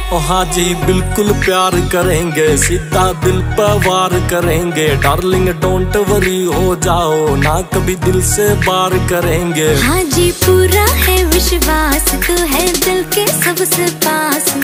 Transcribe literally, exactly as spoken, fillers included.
ओ हाँ जी बिल्कुल प्यार करेंगे, सीधा दिल पर वार करेंगे। डार्लिंग डोंट वरी हो जाओ ना, कभी दिल से बार करेंगे। हाँ जी पूरा है विश्वास, तू है दिल के सबसे पास।